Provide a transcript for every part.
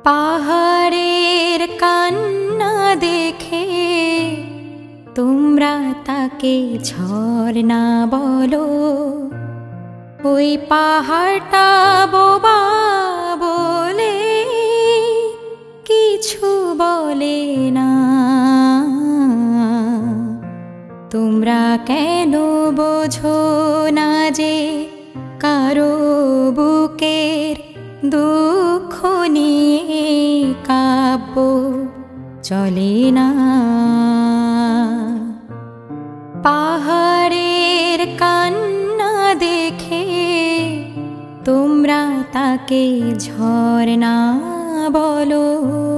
পাহাড়ের কান্না দেখে তোমরা তাকে ঝরনা বলো। ওই পাহাড়টা বোবা বলে কিছু বলে না। তোমরা কেন বোঝো না যে কারো বুকের দুঃখ নিয়ে কাব্য চলে না। পাহাড়ের কান্না দেখে তোমরা তাকে ঝরনা বলো।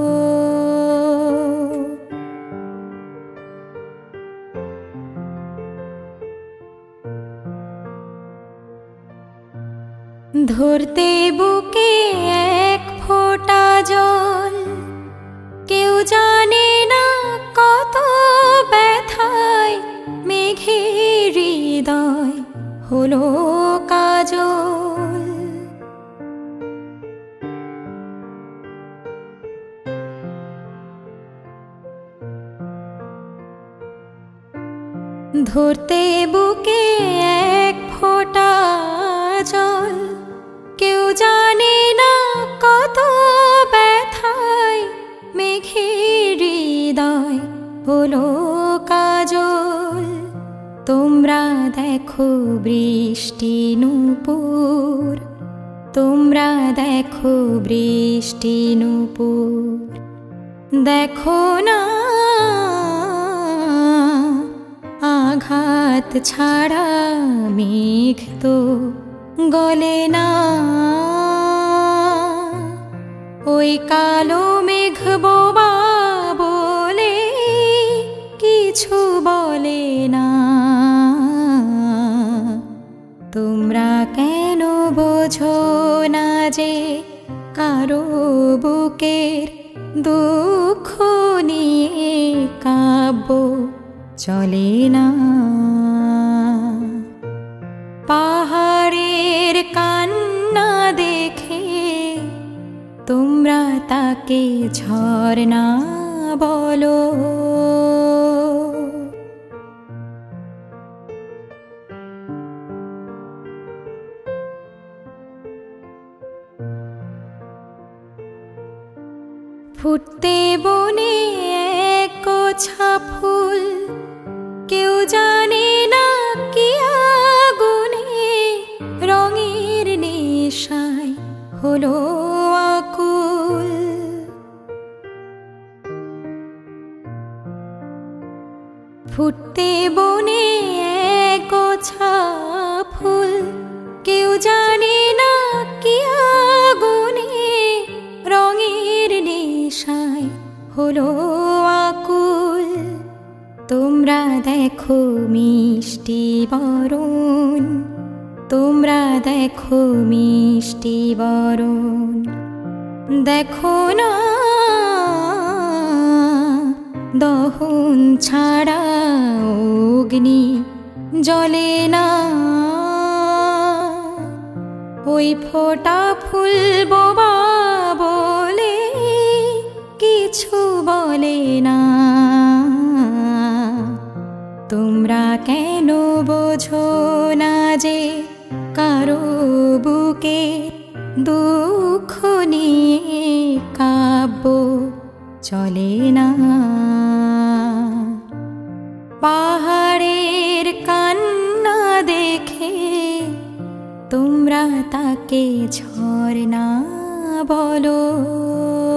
ধরতে বুকে এক ফোঁটা জল, কেউ জানে না কত ব্যথায় মেঘের হৃদয় হলো কাজল। ধরতে বুকে এক ফোঁটা জল, কেউ জানে না কত ব্যথায় মেঘের হৃদয় হলো কাজল। তোমরা দেখো বৃষ্টি নূপুর, তোমরা দেখো বৃষ্টি নূপুর, দেখো না আঘাত ছাড়া মেঘ তো গলে না। ওই কালো মেঘ বোবা বলে কিছু বলে না। তোমরা কেন বোঝো না যে কারো বুকের দুঃখ নিয়ে কাব্য চলে না। পাহাড়ের কান্না দেখে তোমরা তাকে ঝরনা বলো। ফুটতে বনে এক গোছা ফুল, কেউ জানে না কি আগুনে রঙের নেশায় হলো আকুল। ফুটতে বনে এক গোছা ফুল, কেউ জানে না কি আগুনে রঙের নেশায় হলো আকুল। তোমরা দেখো মিষ্টি বরণ, তোমরা দেখো মিষ্টি বরণ, দেখো না দহন ছাড়া অগ্নি জ্বলে না। ওই ফোঁটা ফুল বোবা বলে কিছু বলে না। তোমরা কেন বোঝো না যে কারো বুকে দুঃখ নিয়ে কাব্য চলে না। পাহাড়ের কান্না দেখে তোমরা তাকে ঝরনা বলো।